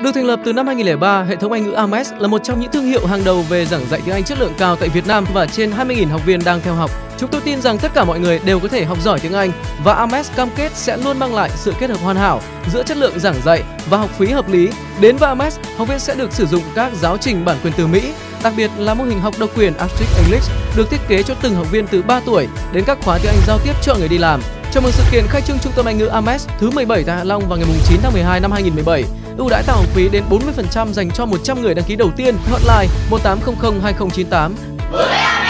Được thành lập từ năm 2003, hệ thống Anh ngữ AMES là một trong những thương hiệu hàng đầu về giảng dạy tiếng Anh chất lượng cao tại Việt Nam và trên 20.000 học viên đang theo học. Chúng tôi tin rằng tất cả mọi người đều có thể học giỏi tiếng Anh và AMES cam kết sẽ luôn mang lại sự kết hợp hoàn hảo giữa chất lượng giảng dạy và học phí hợp lý. Đến với AMES, học viên sẽ được sử dụng các giáo trình bản quyền từ Mỹ, đặc biệt là mô hình học độc quyền Active English được thiết kế cho từng học viên từ 3 tuổi đến các khóa tiếng Anh giao tiếp cho người đi làm. Chào mừng sự kiện khai trương trung tâm Anh ngữ AMES thứ 17 tại Hạ Long vào ngày 9 tháng 12 năm 2017. Ưu đãi tăng học phí đến 40% dành cho 100 người đăng ký đầu tiên. Hotline 1800 2098.